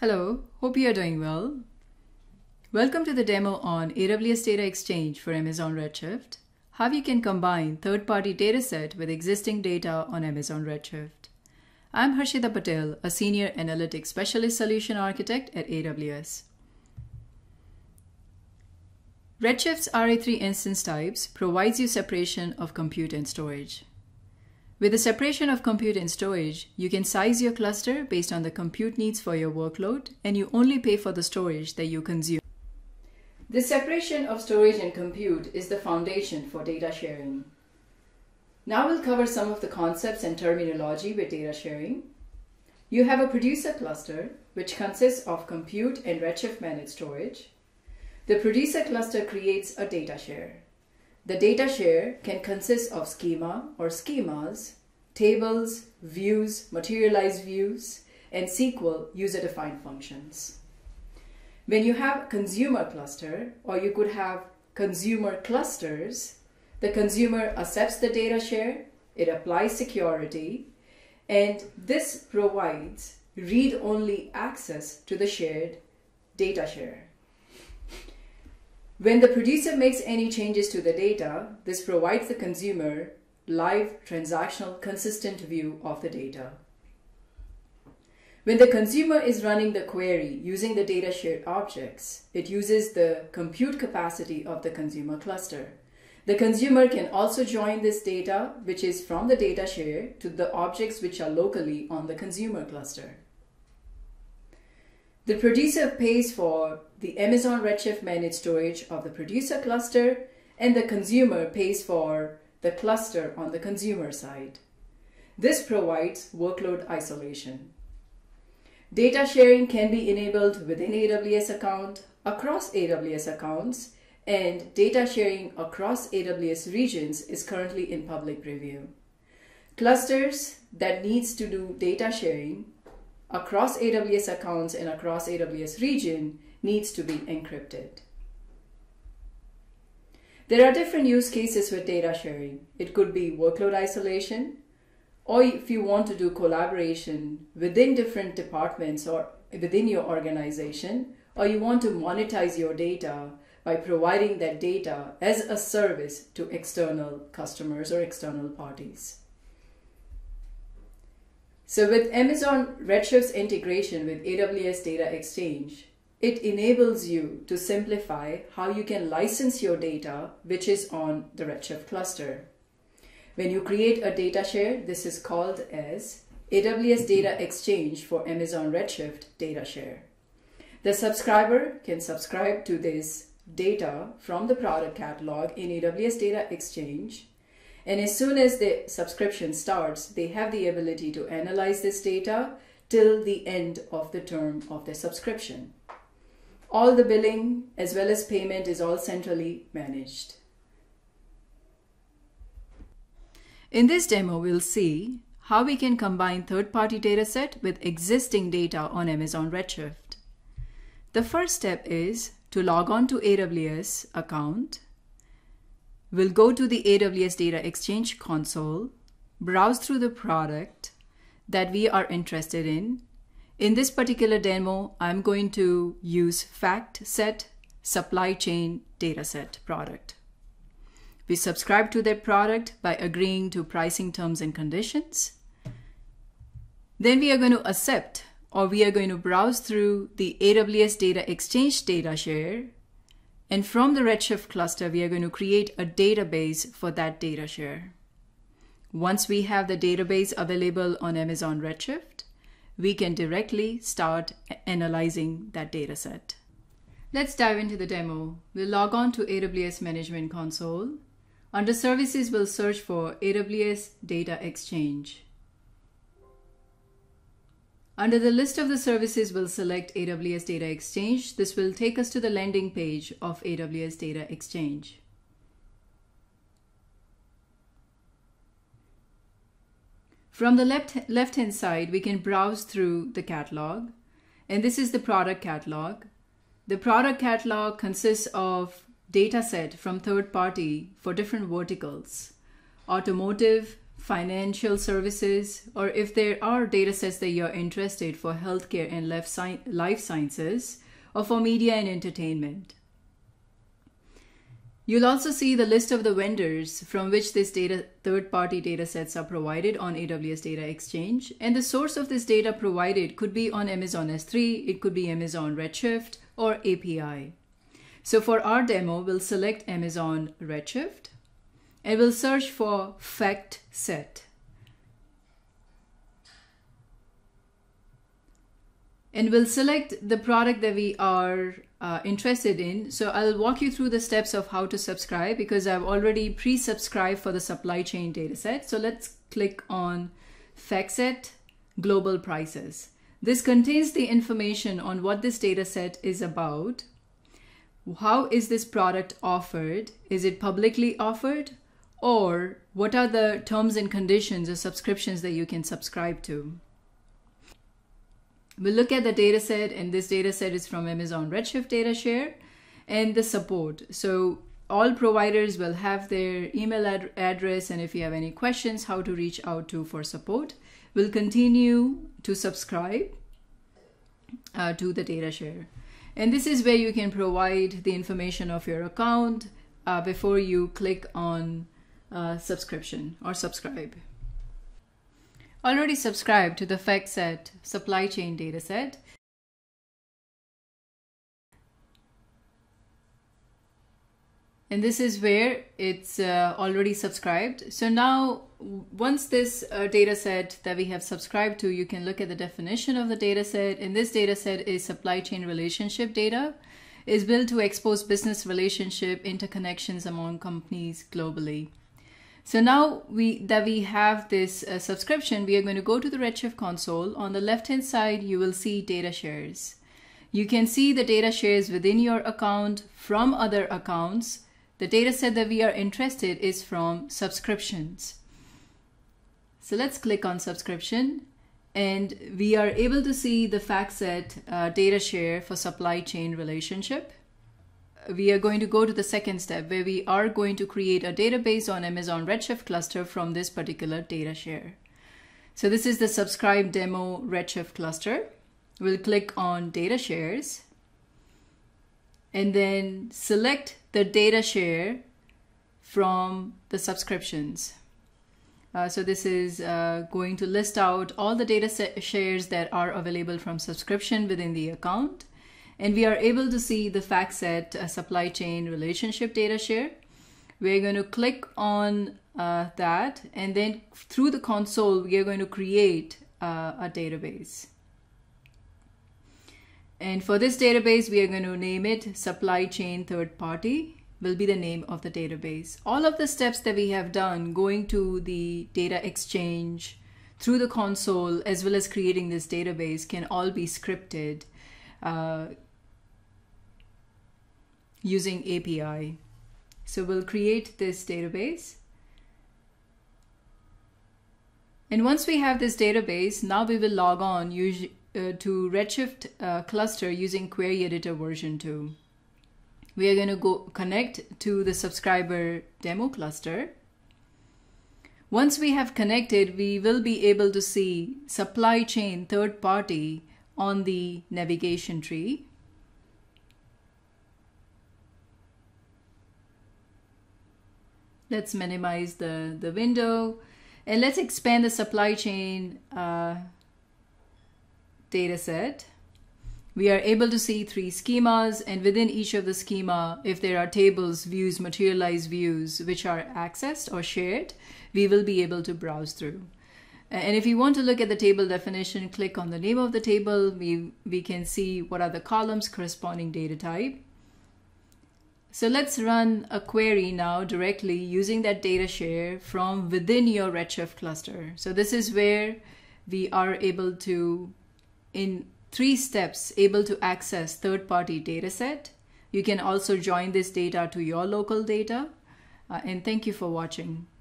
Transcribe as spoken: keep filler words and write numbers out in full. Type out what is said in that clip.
Hello, hope you are doing well. Welcome to the demo on A W S Data Exchange for Amazon Redshift, how you can combine third-party dataset with existing data on Amazon Redshift. I'm Harshita Patel, a Senior Analytics Specialist Solution Architect at A W S. Redshift's R A three instance types provides you separation of compute and storage. With the separation of compute and storage, you can size your cluster based on the compute needs for your workload, and you only pay for the storage that you consume. This separation of storage and compute is the foundation for data sharing. Now we'll cover some of the concepts and terminology with data sharing. You have a producer cluster, which consists of compute and Redshift managed storage. The producer cluster creates a data share. The data share can consist of schema or schemas, tables, views, materialized views, and S Q L user-defined functions. When you have consumer cluster, or you could have consumer clusters, the consumer accepts the data share, it applies security, and this provides read-only access to the shared data share. When the producer makes any changes to the data, this provides the consumer live, transactional, consistent view of the data. When the consumer is running the query using the data shared objects, it uses the compute capacity of the consumer cluster. The consumer can also join this data, which is from the data share, to the objects which are locally on the consumer cluster. The producer pays for the Amazon Redshift managed storage of the producer cluster, and the consumer pays for the cluster on the consumer side. This provides workload isolation. Data sharing can be enabled within A W S account, across A W S accounts, and data sharing across A W S regions is currently in public preview. Clusters that needs to do data sharing across A W S accounts and across A W S region needs to be encrypted. There are different use cases with data sharing. It could be workload isolation, or if you want to do collaboration within different departments or within your organization, or you want to monetize your data by providing that data as a service to external customers or external parties. So with Amazon Redshift's integration with A W S Data Exchange, it enables you to simplify how you can license your data, which is on the Redshift cluster. When you create a data share, this is called as A W S Data Exchange for Amazon Redshift Data Share. The subscriber can subscribe to this data from the product catalog in A W S Data Exchange. And as soon as the subscription starts, they have the ability to analyze this data till the end of the term of their subscription. All the billing as well as payment is all centrally managed. In this demo, we'll see how we can combine third-party dataset with existing data on Amazon Redshift. The first step is to log on to A W S account. We'll go to the A W S Data Exchange console, browse through the product that we are interested in. In this particular demo, I'm going to use FactSet Supply Chain Dataset product. We subscribe to that product by agreeing to pricing terms and conditions. Then we are going to accept, or we are going to browse through the A W S Data Exchange data share. And from the Redshift cluster, we are going to create a database for that data share. Once we have the database available on Amazon Redshift, we can directly start analyzing that data set. Let's dive into the demo. We'll log on to A W S Management Console. Under Services, we'll search for A W S Data Exchange. Under the list of the services, we'll select A W S Data Exchange. This will take us to the landing page of A W S Data Exchange. From the left, left-hand side, we can browse through the catalog. And this is the product catalog. The product catalog consists of data set from third party for different verticals: automotive, financial services, or if there are data sets that you're interested for healthcare and life sciences, or for media and entertainment. You'll also see the list of the vendors from which this data, third-party data sets are provided on A W S Data Exchange. And the source of this data provided could be on Amazon S three, it could be Amazon Redshift, or A P I. So for our demo, we'll select Amazon Redshift and we'll search for fact set. And we'll select the product that we are uh, interested in. So I'll walk you through the steps of how to subscribe because I've already pre-subscribed for the supply chain dataset. So let's click on FactSet Global Prices. This contains the information on what this dataset is about. How is this product offered? Is it publicly offered? Or what are the terms and conditions or subscriptions that you can subscribe to? We'll look at the dataset, and this dataset is from Amazon Redshift Data Share, and the support. So all providers will have their email ad address, and if you have any questions, how to reach out to for support. We'll continue to subscribe uh, to the data share. And this is where you can provide the information of your account uh, before you click on uh, subscription or subscribe. Already subscribed to the FactSet supply chain dataset. And this is where it's uh, already subscribed. So now, once this uh, dataset that we have subscribed to, you can look at the definition of the dataset. And this dataset is supply chain relationship data. Is built to expose business relationship interconnections among companies globally. So now we, that we have this uh, subscription, we are going to go to the Redshift console. On the left-hand side, you will see data shares. You can see the data shares within your account from other accounts. The data set that we are interested in is from subscriptions. So let's click on subscription, and we are able to see the FactSet uh, data share for supply chain relationship. We are going to go to the second step where we are going to create a database on Amazon Redshift cluster from this particular data share. So this is the subscribe demo Redshift cluster. We'll click on data shares and then select the data share from the subscriptions. Uh, so this is uh, going to list out all the data set shares that are available from subscription within the account. And we are able to see the FactSet uh, supply chain relationship data share. We're going to click on uh, that, and then through the console, we are going to create uh, a database. And for this database, we are going to name it supply chain third party will be the name of the database. All of the steps that we have done going to the data exchange through the console, as well as creating this database, can all be scripted uh, using A P I. So we'll create this database. And once we have this database, now we will log on us uh, to Redshift uh, cluster using Query Editor version two. We are going to go connect to the subscriber demo cluster. Once we have connected, we will be able to see supply chain third party on the navigation tree. Let's minimize the, the window, and let's expand the supply chain uh, data set. We are able to see three schemas, and within each of the schema, if there are tables, views, materialized views, which are accessed or shared, we will be able to browse through. And if you want to look at the table definition, click on the name of the table. We, we can see what are the columns corresponding data type. So let's run a query now directly using that data share from within your Redshift cluster. So this is where we are able to, in three steps, able to access third-party data set. You can also join this data to your local data. Uh, and thank you for watching.